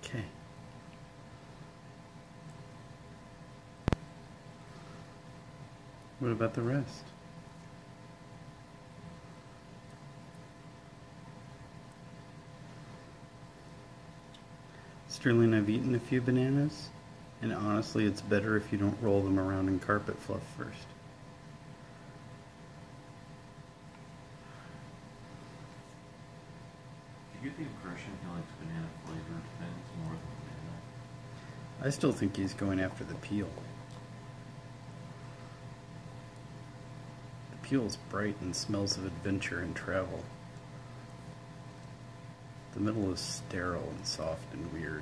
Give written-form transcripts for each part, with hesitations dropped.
Okay. What about the rest? Sterling, I've eaten a few bananas, and honestly it's better if you don't roll them around in carpet fluff first. Do you get the impression he likes banana flavored things more than banana? I still think he's going after the peel. The peel is bright and smells of adventure and travel. The middle is sterile and soft and weird.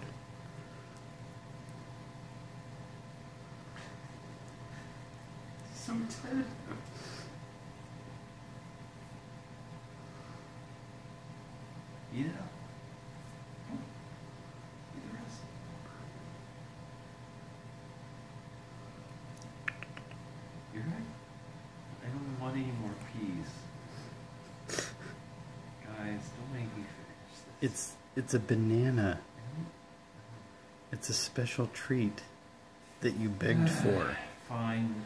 So tentative. Yeah. Eat the rest. You're right. I don't want any more peas. Guys, don't make me finish this. It's a banana. It's a special treat that you begged for. Fine.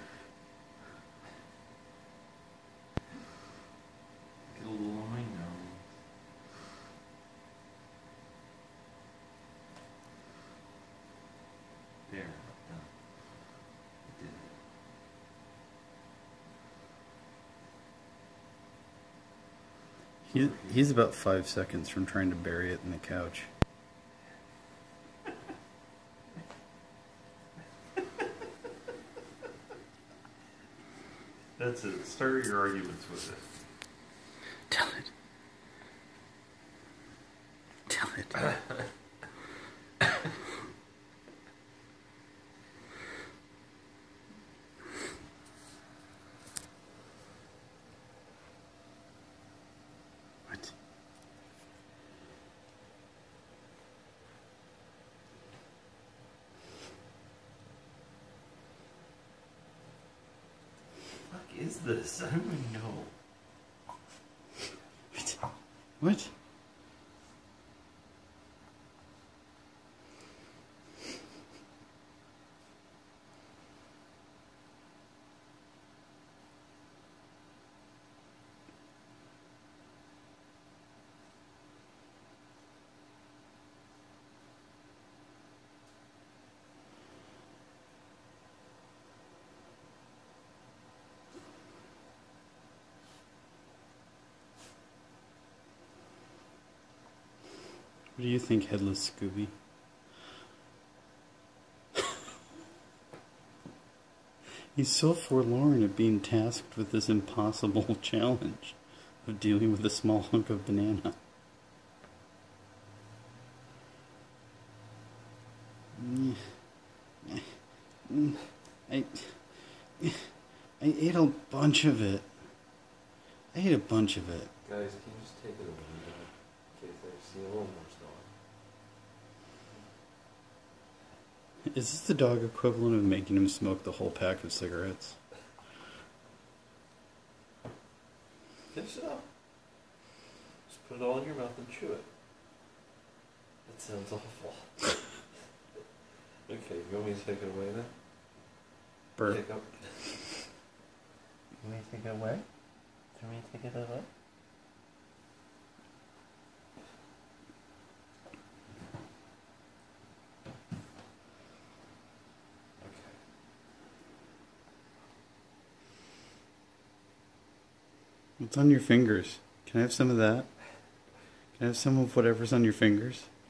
Get a little line now. There, done. I did it. He's about 5 seconds from trying to bury it in the couch. That's it. Start your arguments with it. Tell it. Tell it. What? What is this? I don't even know. What? What do you think, Headless Scooby? He's so forlorn at being tasked with this impossible challenge of dealing with a small hunk of banana. I ate a bunch of it. I ate a bunch of it. Guys, can you just take it away in case I see a little more stuff? Is this the dog equivalent of making him smoke the whole pack of cigarettes? Finish it up. Just put it all in your mouth and chew it. That sounds awful. Okay, you want me to take it away then? Burp. Take up. You want me to take it away? Do you want me to take it away? What's on your fingers? Can I have some of that? Can I have some of whatever's on your fingers?